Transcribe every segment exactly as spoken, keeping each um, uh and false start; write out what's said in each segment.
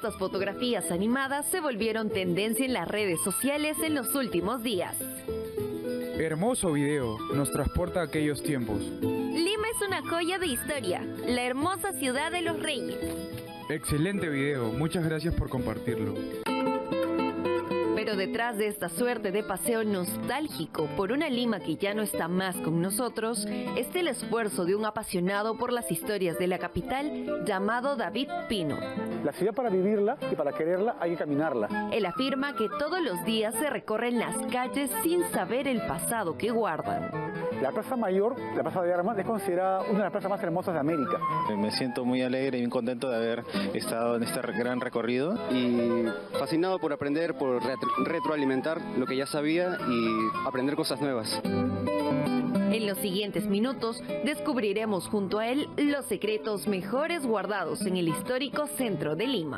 Estas fotografías animadas se volvieron tendencia en las redes sociales en los últimos días. Hermoso video, nos transporta a aquellos tiempos. Lima es una joya de historia, la hermosa ciudad de los reyes. Excelente video, muchas gracias por compartirlo. Pero detrás de esta suerte de paseo nostálgico por una Lima que ya no está más con nosotros, está el esfuerzo de un apasionado por las historias de la capital llamado David Pino. La ciudad, para vivirla y para quererla hay que caminarla. Él afirma que todos los días se recorren las calles sin saber el pasado que guardan. La Plaza Mayor, la Plaza de Armas, es considerada una de las plazas más hermosas de América. Me siento muy alegre y muy contento de haber estado en este gran recorrido. Y fascinado por aprender, por retroalimentar lo que ya sabía y aprender cosas nuevas. En los siguientes minutos descubriremos junto a él los secretos mejores guardados en el histórico centro de Lima.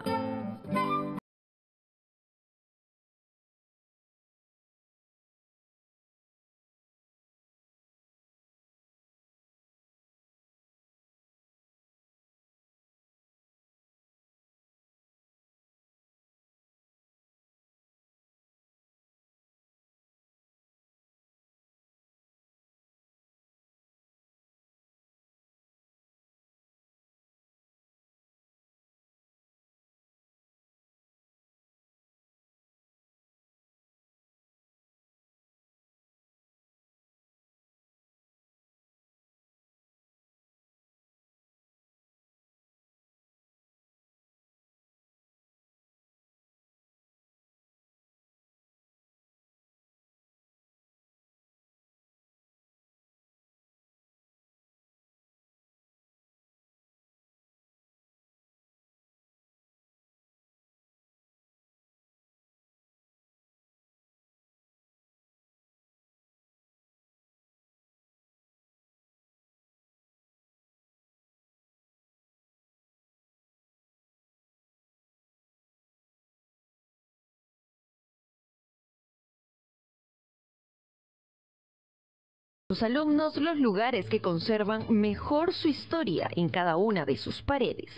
Los alumnos los lugares que conservan mejor su historia en cada una de sus paredes.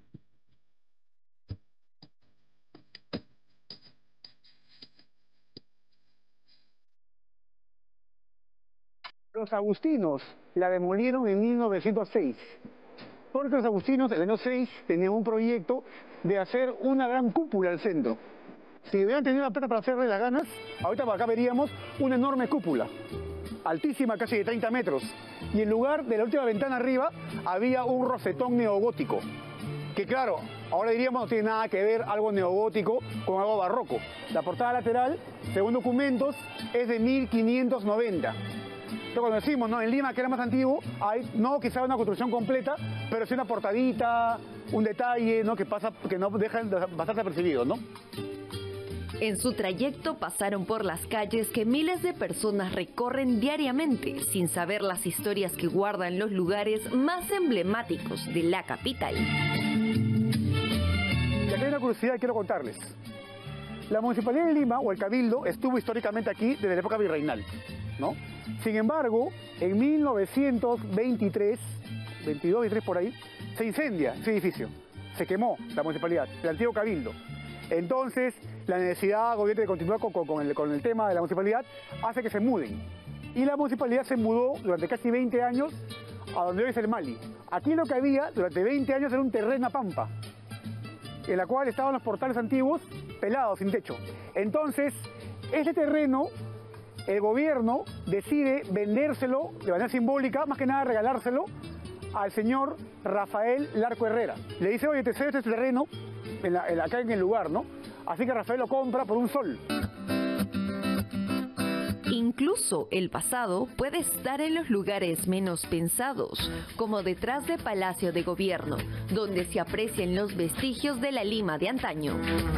Los agustinos la demolieron en mil novecientos seis. Porque los agustinos en el año seis tenían un proyecto de hacer una gran cúpula al centro. Si hubieran tenido la plata para hacerle las ganas, ahorita por acá veríamos una enorme cúpula, altísima, casi de treinta metros. Y en lugar de la última ventana arriba, había un rosetón neogótico. Que claro, ahora diríamos no tiene nada que ver algo neogótico con algo barroco. La portada lateral, según documentos, es de mil quinientos noventa. Entonces cuando decimos, ¿no? En Lima, que era más antiguo, hay no quizá una construcción completa, pero sí una portadita, un detalle, ¿no? Que pasa, que no deja bastante apercibido, ¿no? En su trayecto pasaron por las calles que miles de personas recorren diariamente, sin saber las historias que guardan los lugares más emblemáticos de la capital. Y aquí hay una curiosidad que quiero contarles. La Municipalidad de Lima, o el Cabildo, estuvo históricamente aquí desde la época virreinal, ¿no? Sin embargo, en mil novecientos veintitrés, veintidós, veintitrés por ahí, se incendia ese edificio. Se quemó la municipalidad, el antiguo Cabildo. Entonces, la necesidad gobierno de continuar con, con, el, con el tema de la municipalidad hace que se muden. Y la municipalidad se mudó durante casi veinte años a donde hoy es el Mali. Aquí lo que había durante veinte años era un terreno a pampa, en la cual estaban los portales antiguos pelados, sin techo. Entonces, ese terreno, el gobierno decide vendérselo de manera simbólica, más que nada regalárselo al señor Rafael Larco Herrera. Le dice, oye, te cedo este terreno en la, en la, acá en el lugar, ¿no? Así que Rafael lo compra por un sol. Incluso el pasado puede estar en los lugares menos pensados, como detrás del Palacio de Gobierno, donde se aprecian los vestigios de la Lima de antaño.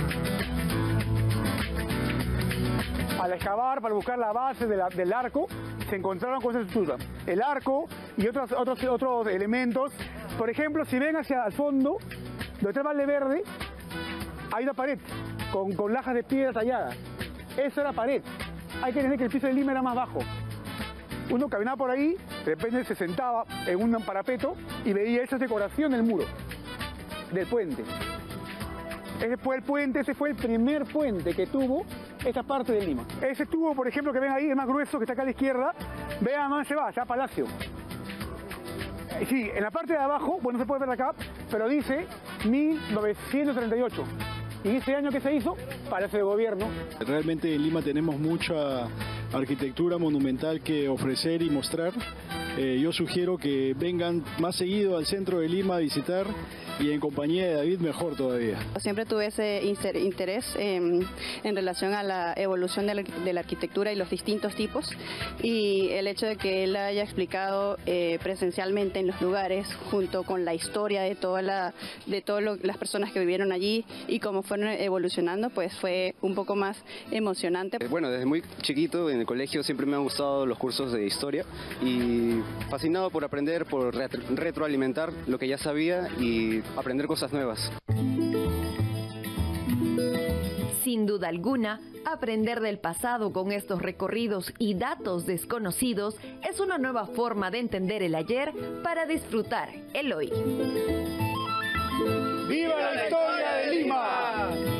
Al excavar para buscar la base de la, del arco, se encontraron con esa estructura. El arco y otros, otros, otros elementos. Por ejemplo, si ven hacia el fondo, donde está el Valle Verde, hay una pared con, con lajas de piedra talladas. Esa era pared. Hay que entender que el piso de Lima era más bajo. Uno caminaba por ahí, de repente se sentaba en un parapeto y veía esa decoración del muro, del puente. Ese fue el puente, ese fue el primer puente que tuvo esta parte de Lima. Ese tubo, por ejemplo, que ven ahí, el más grueso, que está acá a la izquierda, vean más se va, se va a Palacio. Sí, en la parte de abajo, bueno, no se puede ver acá, pero dice mil novecientos treinta y ocho. ¿Y ese año que se hizo? Palacio de Gobierno. Realmente en Lima tenemos mucha arquitectura monumental que ofrecer y mostrar. Eh, yo sugiero que vengan más seguido al centro de Lima a visitar y en compañía de David mejor todavía. Siempre tuve ese interés en, en relación a la evolución de la, de la arquitectura y los distintos tipos, y el hecho de que él haya explicado eh, presencialmente en los lugares junto con la historia de toda la de todas las personas que vivieron allí y cómo fueron evolucionando, pues fue un poco más emocionante. Bueno, desde muy chiquito en el colegio siempre me han gustado los cursos de historia y fascinado por aprender, por retroalimentar lo que ya sabía y aprender cosas nuevas. Sin duda alguna, aprender del pasado con estos recorridos y datos desconocidos es una nueva forma de entender el ayer para disfrutar el hoy. ¡Viva la historia de Lima!